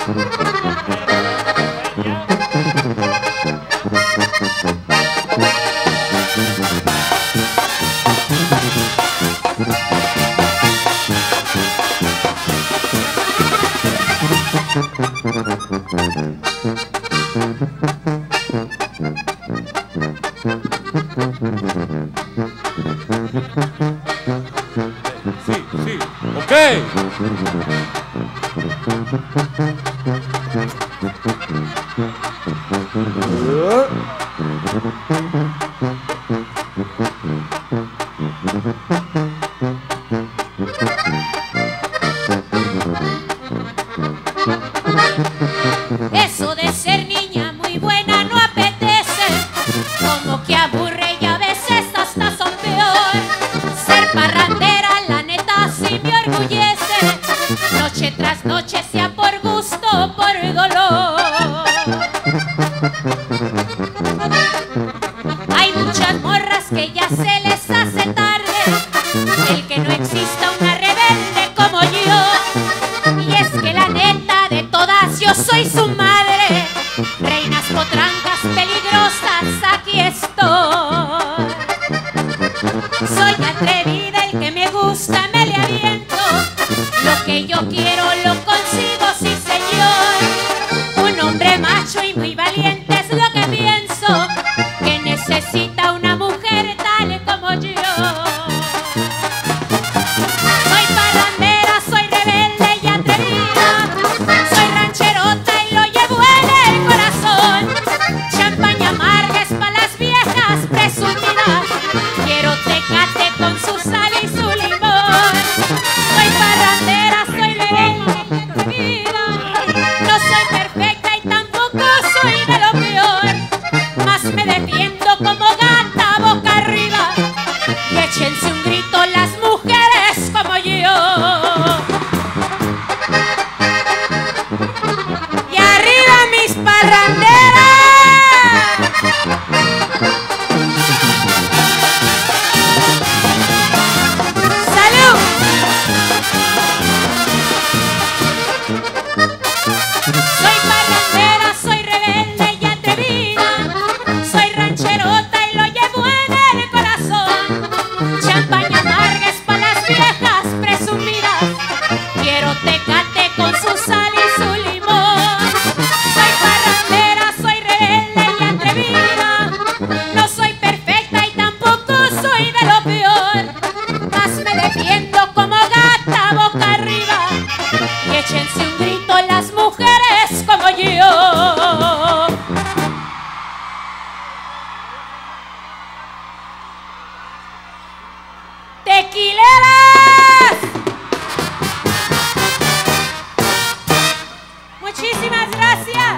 Eso de ser niña muy buena no apetece, como que aburre y a veces hasta son peor. Ser parrandera, la neta, sí me orgullece, noche tras noche, sea por gusto o por dolor. Hay muchas morras que ya se les hace tarde, el que no exista una rebelde como yo. Y es que la neta de todas yo soy su madre, reinas potrancas peligrosas, aquí estoy. Soy atrevida, el que me gusta me le aviento, lo que yo quiero lo consigo, sí señor. Un hombre macho y muy valiente es lo que pienso, que necesita una mujer tal como yo. Soy parrandera, soy rebelde y atrevida, soy rancherota y lo llevo en el corazón. Champaña amarga es pa' las viejas presumidas, quiero Tecate con su sal y su limón. Soy parrandera, soy rebelde y atrevida, no soy perfecta y tampoco soy de lo peor, más me defiendo como gata boca arriba, y échense un grito las mujeres como yo. Y arriba mis parranderas. ¡Salud! Soy parrandera, soy rebelde y atrevida, soy rancherota y lo llevo en el corazón. Champaña amarga es pa' las viejas presumidas, quiero Tecate con su sal y su limón. Soy parrandera, soy rebelde y atrevida, no soy perfecta y tampoco soy de lo peor, más me defiendo como gata boca arriba, y échense un grito las mujeres como yo. ¡Tequileras! Muchísimas gracias.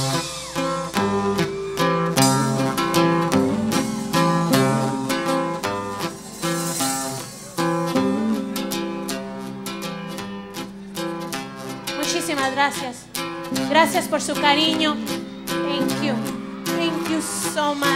Muchísimas gracias. Gracias por su cariño. Thank you. Thank you so much.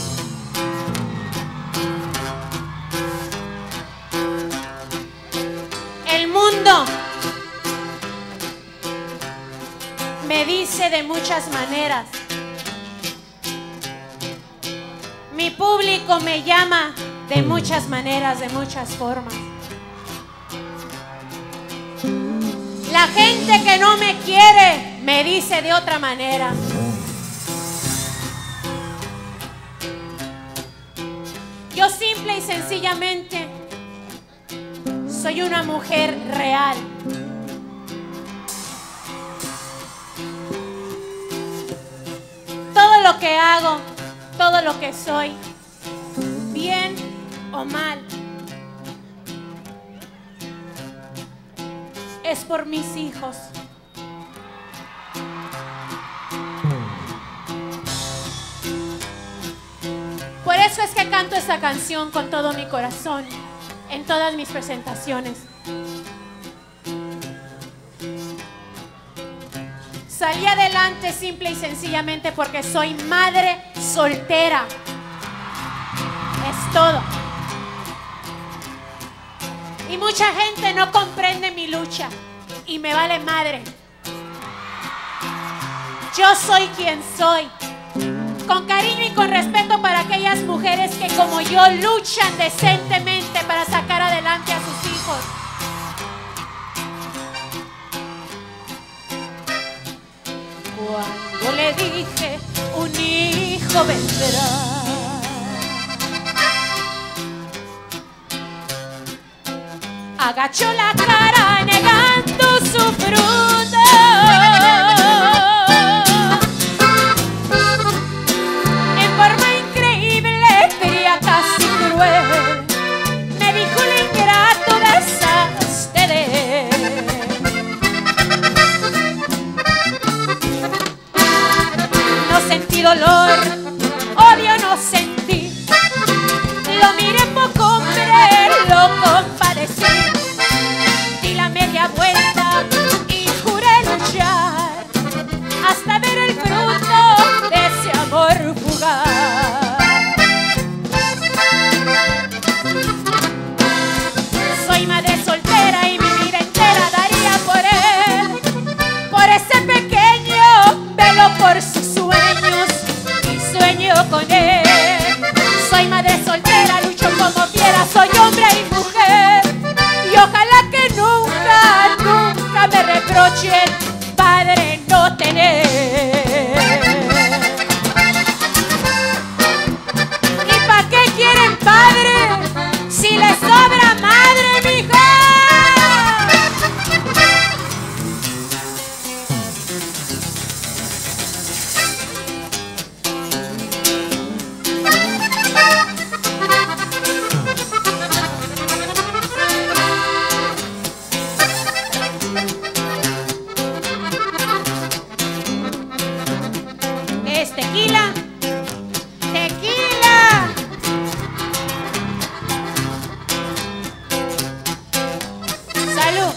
El mundo me dice de muchas maneras. Mi público me llama de muchas maneras, de muchas formas. La gente que no me quiere me dice de otra manera. Yo simple y sencillamente soy una mujer real. Todo lo que hago, todo lo que soy, bien o mal, es por mis hijos. Por eso es que canto esta canción con todo mi corazón en todas mis presentaciones. Salí adelante simple y sencillamente porque soy madre soltera. Es todo. Y mucha gente no comprende mi lucha y me vale madre. Yo soy quien soy. Con cariño y con respeto para aquellas mujeres que como yo luchan decentemente para sacar adelante a sus hijos. Cuando le dije un hijo vendrá, agachó la cara negando su fruto. En forma increíble, fría, casi cruel, me dijo el ingrato deshazte de él. No sentí dolor, odio no sentí. Lo miré poco, hombre, lo compadecí. Di la media vuelta y juré luchar hasta ver el fruto de ese amor fugaz. Soy madre soltera y mi vida entera daría por él, por ese pequeño velo, por sus sueños y sueño con él. Soy madre soltera, lucho como fiera, soy hombre y mujer, y ojalá que nunca, nunca me reprochen padre no tener. ¿Y pa' qué quieren padre si les sobra madre, mija? Es tequila, tequila. Salud.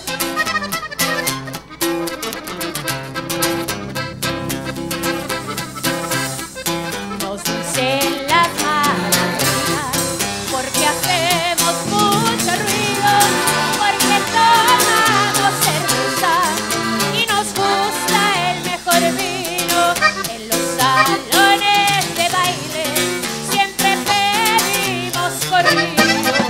Nos dicen las maravillas porque hacemos mucho ruido, porque tomamos cerveza y nos gusta el mejor vino. En los salones de baile siempre pedimos corrido.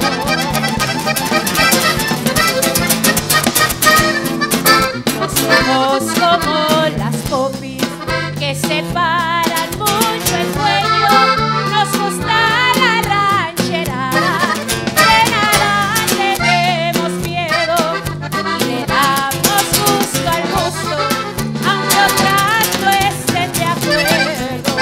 No somos como las popis que separan mucho el cuello. Nos gusta la rancherada, de nada tenemos miedo y le damos gusto al gusto, aunque otras no estén de acuerdo.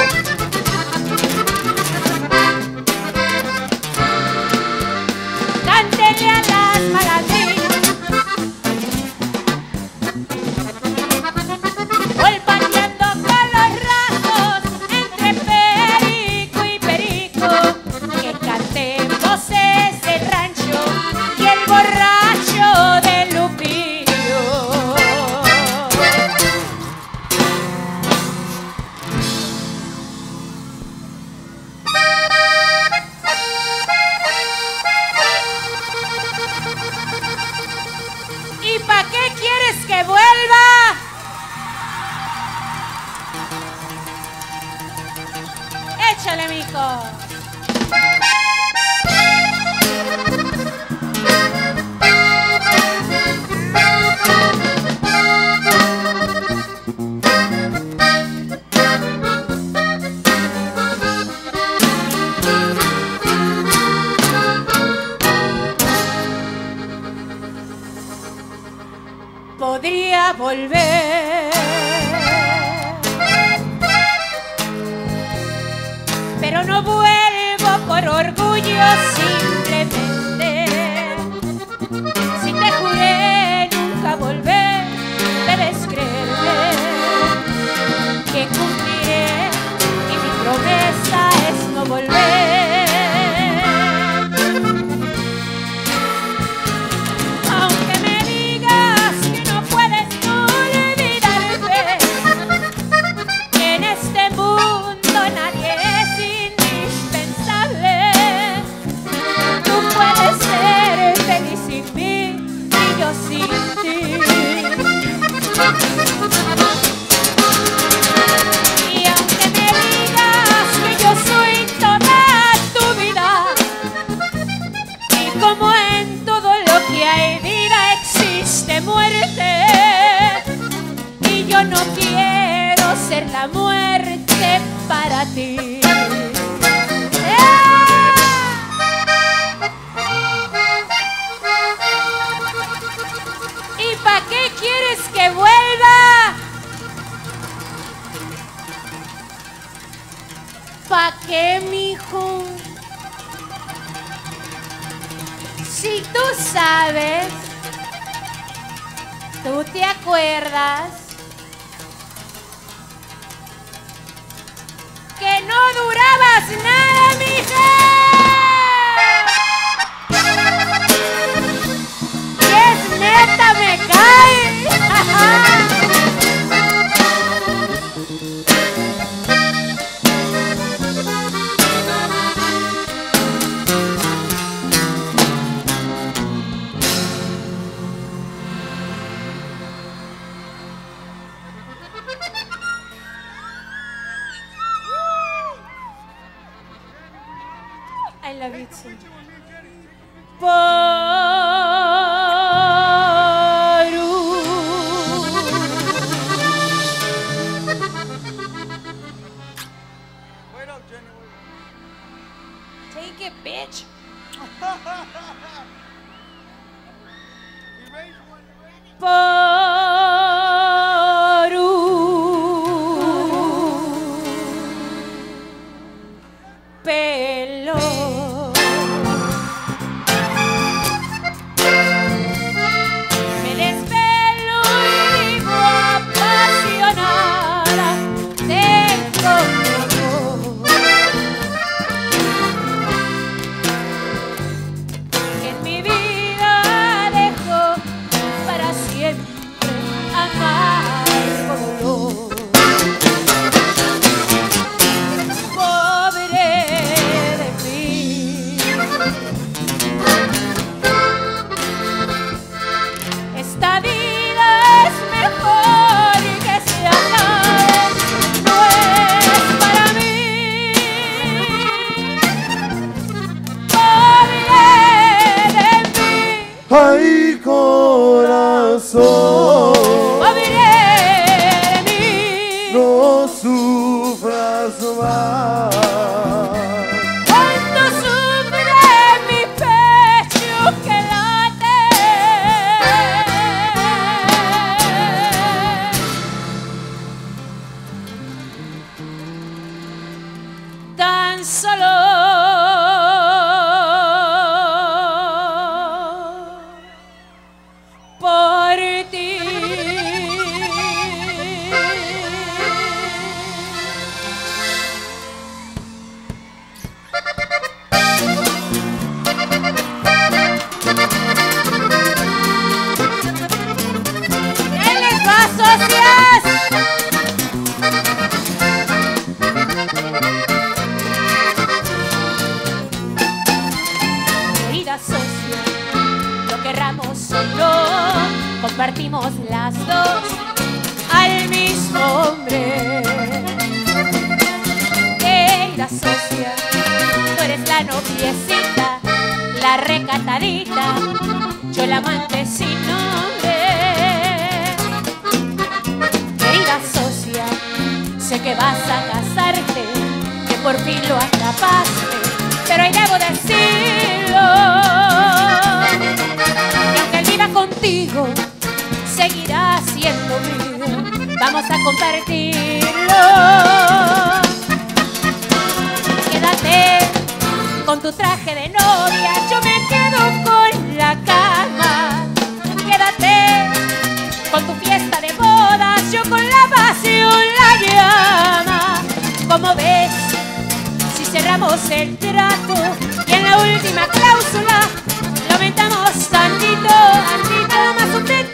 Cántenle a las malandrinas, golpeando con los rasgos entre perico y perico, que cantemos ese rancho y el borracho de Lupillo. ¿Y pa' qué quieres que vuelva? Échale, mijo. Podría volver, pero no vuelvo por orgullo, simplemente. Si te juré nunca volver, debes creerme que cumpliré y mi promesa es no volver. Aunque me digas que no puedes olvidarme, que en este mundo nadie es indispensable. Tú puedes ser feliz sin mí, para ti. ¿Y para qué quieres que vuelva? ¿Pa' qué, mijo? Si tú sabes, tú te acuerdas que no durabas nada, mija. Y es neta, me cae. I love you too. Take it, bitch. Pelo. Me desvelo y vivo apasionada. Tengo amor que en mi vida dejo para siempre amargo dolor. Esta vida es mejor que se acabe, no es para mí. Pobre de mí. Ay, corazón, Pobre de mí. no sufras más. Cuánto sufre mi pecho que late. Tan solo por ti. ¿Qué les va, socias? Querida socia, lo querramos o no, compartimos las dos al mismo hombre. Querida socia, tú eres la noviecita, la recatadita, yo la amante sin nombre. Querida socia, sé que vas a casarte, que por fin lo atrapaste, pero hoy debo decirlo, que aunque él viva contigo, seguirá siendo mío. Vamos a compartirlo. Quédate con tu traje de novia, yo me quedo con la cama. Quédate con tu fiesta de bodas, yo con la pasión, la llama. Como ves, si cerramos el trato y en la última cláusula lo aumentamos tantito, tantito más un